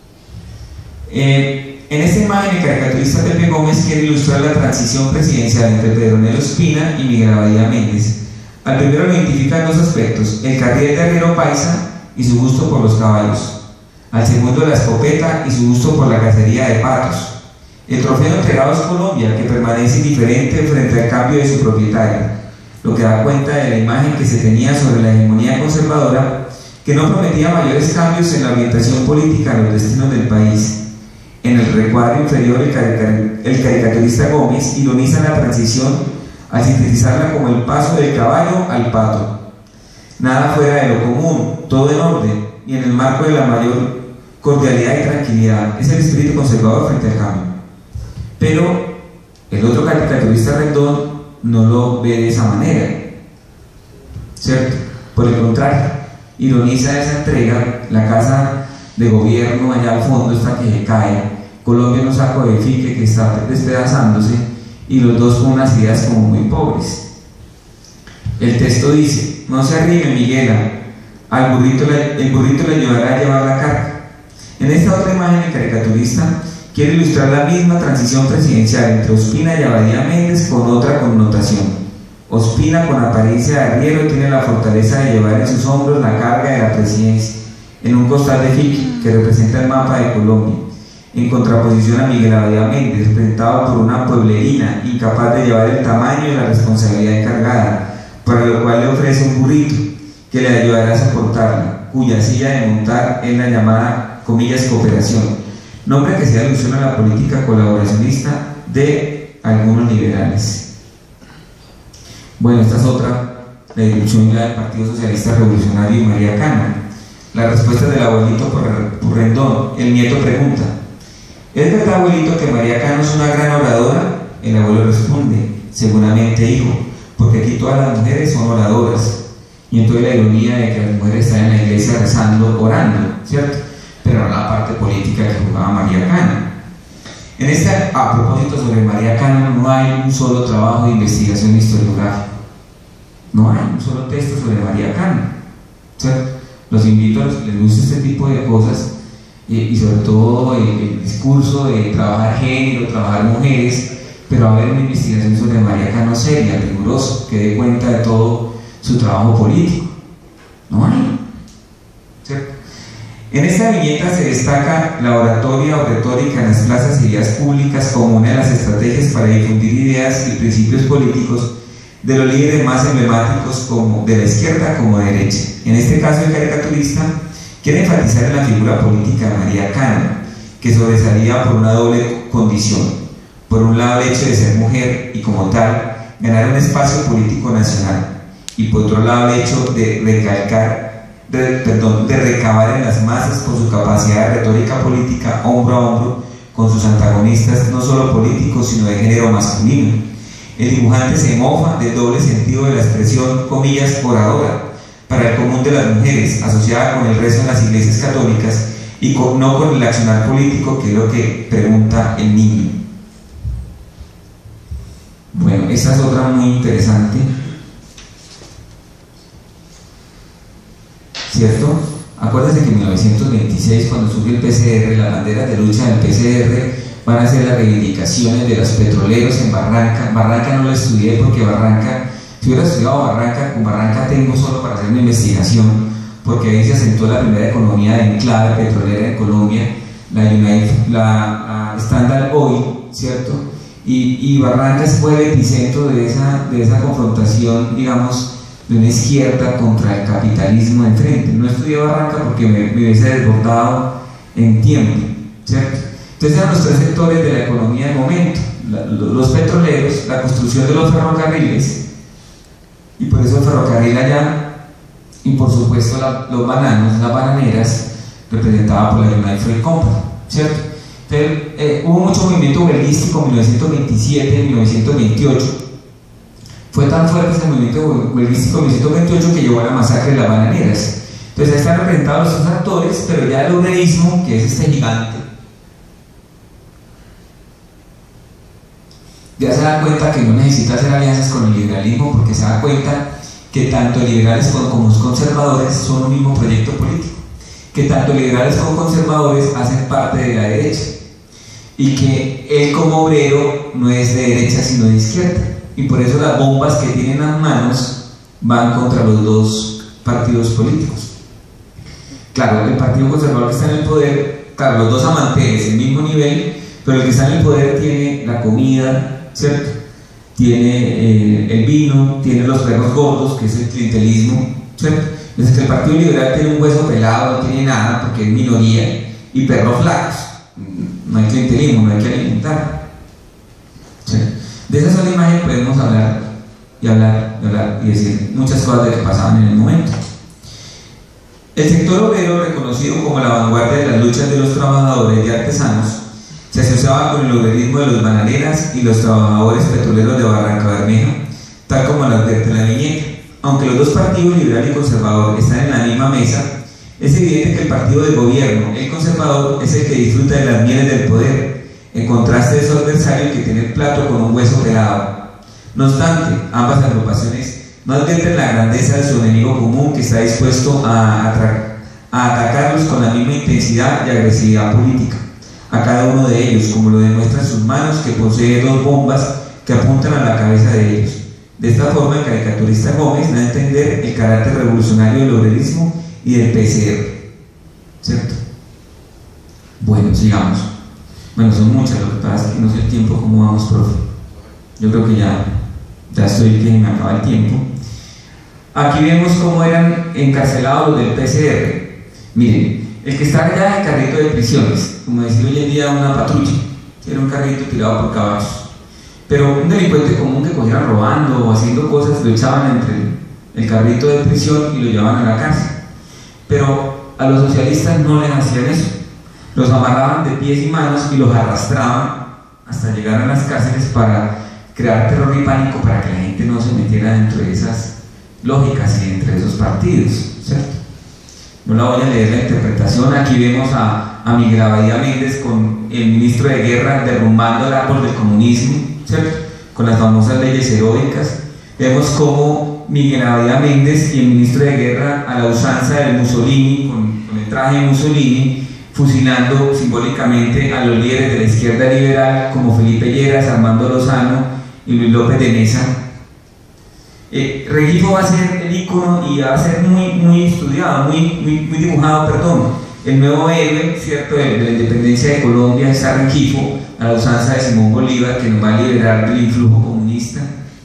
Eh, en esta imagen el caricaturista Pepe Gómez quiere ilustrar la transición presidencial entre Pedronelo Ospina y Miguel Abadía Méndez. Al primero lo identifican dos aspectos: el carriel de arriero paisa y su gusto por los caballos. Al segundo la escopeta y su gusto por la cacería de patos. El trofeo entregado es Colombia, que permanece indiferente frente al cambio de su propietario, lo que da cuenta de la imagen que se tenía sobre la hegemonía conservadora, que no prometía mayores cambios en la orientación política de los destinos del país. En el recuadro inferior el, caricatur el caricaturista Gómez ironiza la transición al sintetizarla como el paso del caballo al pato. Nada fuera de lo común, todo en orden y en el marco de la mayor cordialidad y tranquilidad. Es el espíritu conservador frente al cambio. Pero el otro caricaturista Rendón no lo ve de esa manera, ¿cierto? Por el contrario, ironiza esa entrega, la casa de gobierno allá al fondo está que se cae, Colombia en un saco de fique que está despedazándose, y los dos con unas ideas como muy pobres. El texto dice: no se arrime, Miguela, al burrito le, el burrito le ayudará a llevar la carga. En esta otra imagen el caricaturista quiere ilustrar la misma transición presidencial entre Ospina y Abadía Méndez con otra connotación. Ospina, con apariencia de arriero, tiene la fortaleza de llevar en sus hombros la carga de la presidencia, en un costal de fique que representa el mapa de Colombia, en contraposición a Miguel Abadía Méndez, representado por una pueblerina incapaz de llevar el tamaño y la responsabilidad encargada, para lo cual le ofrece un burrito que le ayudará a soportarla, cuya silla de montar es la llamada, comillas, cooperación, nombre que se da alusión a la política colaboracionista de algunos liberales. Bueno, esta es otra, la dirección del Partido Socialista Revolucionario y María Cano. La respuesta del abuelito por Rendón. El nieto pregunta: ¿es verdad, abuelito, que María Cano es una gran oradora? El abuelo responde: seguramente, hijo, porque aquí todas las mujeres son oradoras. Y entonces la ironía de que las mujeres están en la iglesia rezando, orando, ¿cierto? Pero no la parte política que jugaba María Cano. En esta, a propósito sobre María Cano, no hay un solo trabajo de investigación historiográfica. No hay un solo texto sobre María Cano, ¿cierto? Los invito a los que les guste este tipo de cosas, y, y sobre todo el, el discurso de trabajar género, trabajar mujeres, pero a ver una investigación sobre María Cano seria, rigurosa, que dé cuenta de todo su trabajo político. No hay, ¿cierto? En esta viñeta se destaca la oratoria o retórica en las plazas y vías públicas como una de las estrategias para difundir ideas y principios políticos de los líderes más emblemáticos como de la izquierda como de derecha. En este caso el caricaturista quiere enfatizar en la figura política de María Cano, que sobresalía por una doble condición: por un lado el hecho de ser mujer y como tal ganar un espacio político nacional, y por otro lado el hecho de recalcar, de, perdón, de recabar en las masas por su capacidad de retórica política hombro a hombro con sus antagonistas, no solo políticos sino de género masculino. El dibujante se mofa del doble sentido de la expresión, comillas, oradora, para el común de las mujeres, asociada con el rezo en las iglesias católicas y con, no con el accionar político, que es lo que pregunta el niño. Bueno, esta es otra muy interesante, ¿cierto? Acuérdense que en mil novecientos veintiséis, cuando surge el P C R, las banderas de lucha del P C R van a ser las reivindicaciones de los petroleros en Barranca. Barranca no lo estudié porque Barranca, si hubiera estudiado Barranca, con Barranca tengo solo para hacer una investigación, porque ahí se asentó la primera economía de enclave petrolera en Colombia, la, United, la, la Standard Oil, ¿cierto? Y, y Barranca fue el epicentro de esa, de esa confrontación, digamos, de una izquierda contra el capitalismo de frente. No estudié Barranca porque me, me hubiese desbordado en tiempo, ¿cierto? Entonces eran los tres sectores de la economía del momento: la, los petroleros, la construcción de los ferrocarriles, y por eso el ferrocarril allá, y por supuesto la, los bananos, las bananeras, representada por la United Fruit Company, ¿cierto? Entonces, eh, hubo mucho movimiento huelguístico en mil novecientos veintisiete, en mil novecientos veintiocho. Fue tan fuerte ese movimiento huelguístico en mil novecientos veintiocho que llevó a la masacre de las bananeras. Entonces ahí están representados los dos actores, pero ya el obrerismo, que es este gigante, ya se da cuenta que no necesita hacer alianzas con el liberalismo, porque se da cuenta que tanto liberales como los conservadores son un mismo proyecto político, que tanto liberales como conservadores hacen parte de la derecha, y que él como obrero no es de derecha sino de izquierda, y por eso las bombas que tienen en las manos van contra los dos partidos políticos. Claro, el partido conservador que está en el poder, claro, los dos amantes el mismo nivel, pero el que está en el poder tiene la comida, ¿cierto? Tiene eh, el vino, tiene los perros gordos, que es el clientelismo, ¿cierto? Entonces el Partido Liberal tiene un hueso pelado, no tiene nada porque es minoría, y perros flacos. No hay clientelismo, no hay que alimentar, ¿cierto? De esa sola imagen podemos hablar y hablar y hablar y decir muchas cosas de que pasaban en el momento. El sector obrero, reconocido como la vanguardia de las luchas de los trabajadores y artesanos, se asociaba con el obrerismo de los bananeras y los trabajadores petroleros de Barranca Bermeja, tal como lo advierte la viñeta. Aunque los dos partidos, liberal y conservador, están en la misma mesa, es evidente que el partido del gobierno, el conservador, es el que disfruta de las mieles del poder, en contraste de su adversario, que tiene el plato con un hueso pelado. No obstante, ambas agrupaciones no advierten la grandeza de su enemigo común, que está dispuesto a, a atacarlos con la misma intensidad y agresividad política a cada uno de ellos, como lo demuestran sus manos, que posee dos bombas que apuntan a la cabeza de ellos. De esta forma, el caricaturista Gómez da a entender el carácter revolucionario del obrerismo y del P S R, ¿cierto? Bueno, sigamos. Bueno, son muchas, lo que pasa es que no sé el tiempo, ¿cómo vamos, profe? Yo creo que ya, ya estoy que me acaba el tiempo. Aquí vemos cómo eran encarcelados los del P S R. Miren, el que está allá es el carrito de prisiones, como decir hoy en día una patrulla, era un carrito tirado por caballos. Pero un delincuente común que cogieran robando o haciendo cosas, lo echaban entre el carrito de prisión y lo llevaban a la cárcel. Pero a los socialistas no les hacían eso, los amarraban de pies y manos y los arrastraban hasta llegar a las cárceles para crear terror y pánico, para que la gente no se metiera dentro de esas lógicas y entre esos partidos, ¿cierto? No la voy a leer la interpretación. Aquí vemos a, a Miguel Abadía Méndez con el ministro de Guerra derrumbando el árbol del comunismo, ¿cierto? Con las famosas leyes heroicas. Vemos cómo Miguel Abadía Méndez y el ministro de Guerra, a la usanza del Mussolini, con, con el traje de Mussolini, fusilando simbólicamente a los líderes de la izquierda liberal como Felipe Lleras, Armando Lozano y Luis López de Mesa. Eh, Rengifo va a ser el ícono y va a ser muy, muy estudiado, muy, muy, muy dibujado, perdón. El nuevo héroe, ¿cierto?, de, de la independencia de Colombia está Rengifo, a la usanza de Simón Bolívar, que nos va a liberar del influjo comunista.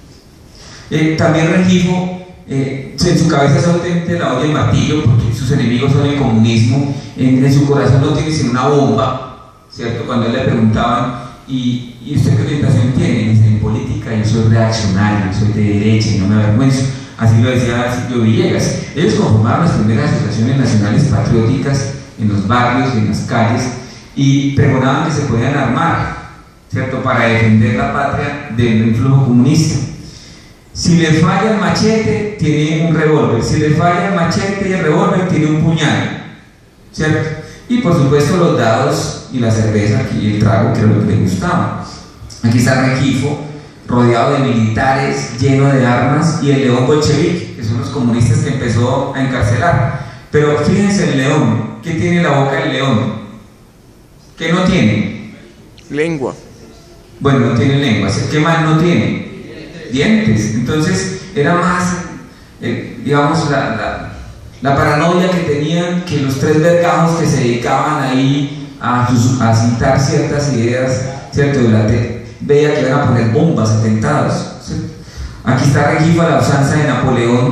Eh, también Rengifo, eh, en su cabeza solamente la olla y martillo, porque sus enemigos son el comunismo. En, en su corazón no tiene sino una bomba, ¿cierto? Cuando él le preguntaban, ¿y, ¿y usted qué orientación tiene? Dice, en política yo soy reaccionario, soy de derecha y no me avergüenzo. Así lo decía Silvio Villegas. Ellos conformaron las primeras asociaciones nacionales patrióticas en los barrios y en las calles y pregonaban que se podían armar, ¿cierto?, para defender la patria del influjo comunista. Si le falla el machete, tiene un revólver. Si le falla el machete y el revólver, tiene un puñal, ¿cierto? Y por supuesto los dados y la cerveza y el trago, que era lo que le gustaba. Aquí está Rengifo, rodeado de militares, lleno de armas, y el león bolchevique, que son los comunistas que empezó a encarcelar. Pero fíjense el león, ¿qué tiene la boca del león? ¿Qué no tiene? Lengua. Bueno, no tiene lengua. ¿Qué más no tiene? Dientes. Entonces era más, eh, digamos, la, la, la paranoia que tenían, que los tres vergajos que se dedicaban ahí a, a citar ciertas ideas, ¿cierto?, de la te, veía que iban a poner bombas, atentados, ¿cierto? Aquí está Rengifo a la usanza de Napoleón,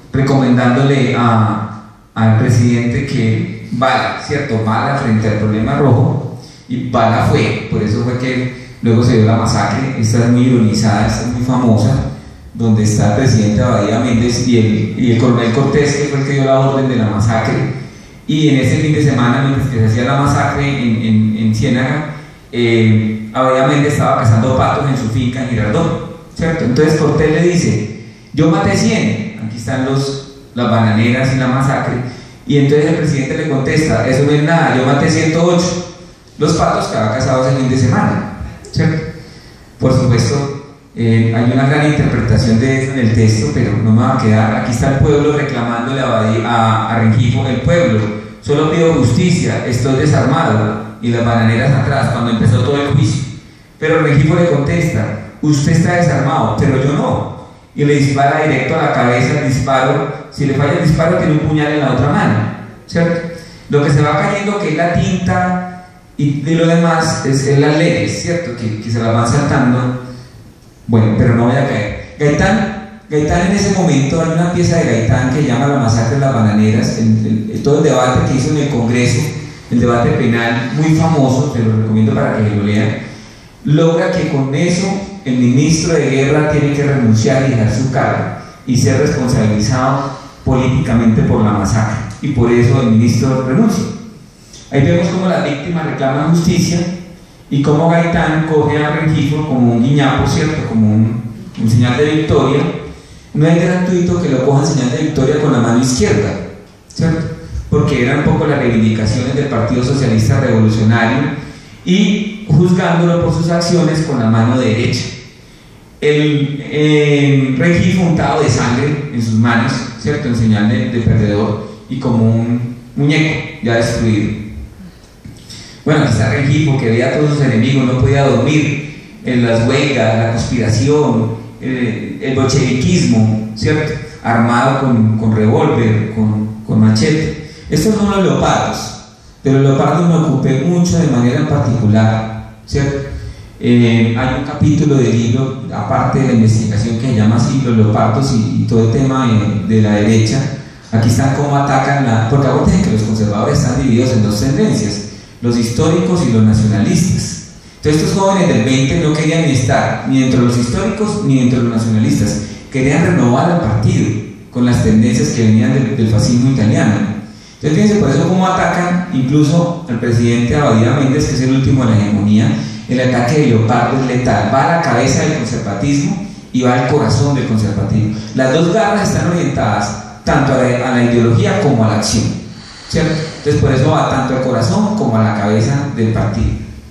recomendándole a, al presidente que Bala, ¿cierto? Bala frente al problema rojo, y Bala fue, por eso fue que luego se dio la masacre. Esta es muy ironizada, esta es muy famosa, donde está el presidente Abadía Méndez y el, y el coronel Cortés, que fue el que dio la orden de la masacre. Y en ese fin de semana, mientras que se hacía la masacre en, en, en Ciénaga, eh, Abadía Méndez estaba cazando patos en su finca en Girardot, ¿cierto? Entonces Cortés le dice: yo maté cien, aquí están los, las bananeras y la masacre. Y entonces el presidente le contesta: eso no es nada, yo maté ciento ocho, los patos que había cazado ese fin de semana, ¿cierto? Por supuesto, Eh, hay una gran interpretación de eso en el texto, pero no me va a quedar. Aquí está el pueblo reclamándole a, a, a Rengifo: el pueblo, solo pido justicia, estoy desarmado. Y las bananeras atrás, cuando empezó todo el juicio. Pero Rengifo le contesta: usted está desarmado, pero yo no. Y le dispara directo a la cabeza el disparo. Si le falla el disparo, tiene un puñal en la otra mano, ¿cierto? Lo que se va cayendo, que es la tinta y, y lo demás, es, es las leyes, ¿cierto? Que, que se las van saltando. Bueno, pero no voy a caer. Gaitán, Gaitán en ese momento, hay una pieza de Gaitán que llama La masacre de las bananeras, el, el, el, todo el debate que hizo en el Congreso, el debate penal, muy famoso, te lo recomiendo para que lo lean. Logra que con eso el ministro de guerra tiene que renunciar y dejar su cargo y ser responsabilizado políticamente por la masacre, y por eso el ministro renuncia. Ahí vemos cómo las víctimas reclaman justicia y cómo Gaitán coge a Rengifo como un guiñapo, ¿cierto? Como un, un señal de victoria. No es gratuito que lo cojan señal de victoria con la mano izquierda, ¿cierto? Porque eran un poco las reivindicaciones del Partido Socialista Revolucionario, y juzgándolo por sus acciones con la mano derecha. El eh, Rengifo untado de sangre en sus manos, ¿cierto? En señal de, de perdedor, y como un muñeco ya destruido. Bueno, aquí está Rengifo, que veía a todos sus enemigos, no podía dormir, en las huelgas, la conspiración, el, el bolcheviquismo, ¿cierto? Armado con, con revólver, con, con machete. Estos son los leopardos, pero los leopardos me ocupé mucho de manera en particular, ¿cierto? Eh, hay un capítulo del libro, aparte de la investigación, que se llama así, los leopardos y, y todo el tema de, de la derecha. Aquí están cómo atacan la... porque acuérdense que los conservadores están divididos en dos tendencias: los históricos y los nacionalistas. Entonces estos jóvenes del veinte no querían ni estar ni entre los históricos ni entre los nacionalistas, querían renovar el partido con las tendencias que venían del, del fascismo italiano. Entonces fíjense por eso cómo atacan incluso al presidente Abadía Méndez, que es el último de la hegemonía. El ataque de leopardo es letal, va a la cabeza del conservatismo y va al corazón del conservatismo. Las dos garras están orientadas tanto a la, a la ideología como a la acción, ¿cierto? Entonces por eso va tanto al corazón como a la cabeza del partido.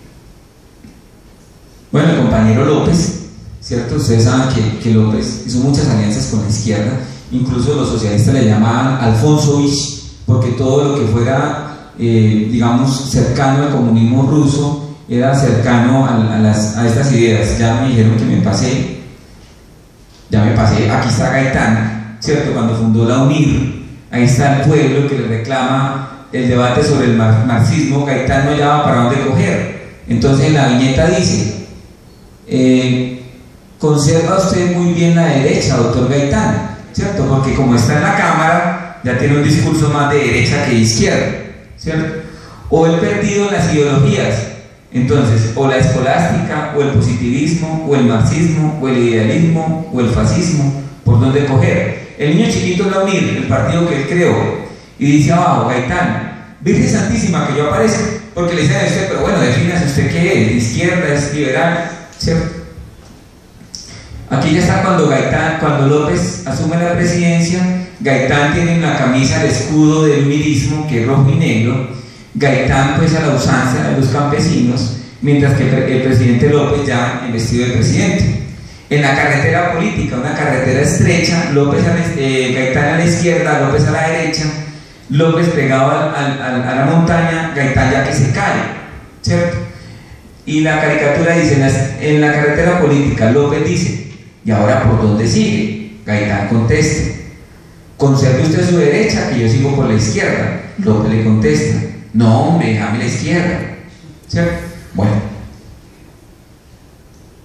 Bueno, el compañero López, ¿cierto? Ustedes saben que, que López hizo muchas alianzas con la izquierda, incluso los socialistas le llamaban Alfonsovich, porque todo lo que fuera, eh, digamos, cercano al comunismo ruso era cercano a, a, las, a estas ideas. Ya me dijeron que me pasé, ya me pasé, aquí está Gaitán, ¿cierto? Cuando fundó la UNIR, ahí está el pueblo que le reclama el debate sobre el mar marxismo. Gaitán no hallaba para dónde coger. Entonces en la viñeta dice: eh, conserva usted muy bien la derecha, doctor Gaitán, ¿cierto? Porque como está en la Cámara, ya tiene un discurso más de derecha que de izquierda, ¿cierto? O el perdido en las ideologías. Entonces, o la escolástica, o el positivismo, o el marxismo, o el idealismo, o el fascismo, ¿por dónde coger? El niño chiquito de la UNIR, el partido que él creó, y dice abajo: Gaitán, Virgen Santísima, que yo aparezco, porque le dicen a usted: pero bueno, defínase usted qué es, de izquierda, es liberal, ¿cierto? Aquí ya está cuando Gaitán, cuando López asume la presidencia. Gaitán tiene en la camisa el escudo del unirismo, que es rojo y negro. Gaitán pues a la usanza de los campesinos, mientras que el presidente López ya investido de presidente. En la carretera política, una carretera estrecha, López a la, eh, Gaitán a la izquierda, López a la derecha, López pegado al, al, a la montaña, Gaitán ya que se cae, ¿cierto? Y la caricatura dice: en la, en la carretera política, López dice: ¿y ahora por dónde sigue? Gaitán contesta: conserve usted su derecha, que yo sigo por la izquierda. López le contesta: no, hombre, déjame la izquierda, ¿cierto? Bueno,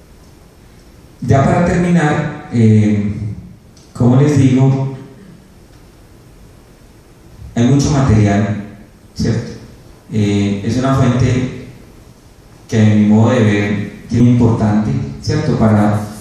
ya para terminar, eh, como les digo, hay mucho material, ¿cierto? Eh, es una fuente que a mi modo de ver es muy importante, ¿cierto? Para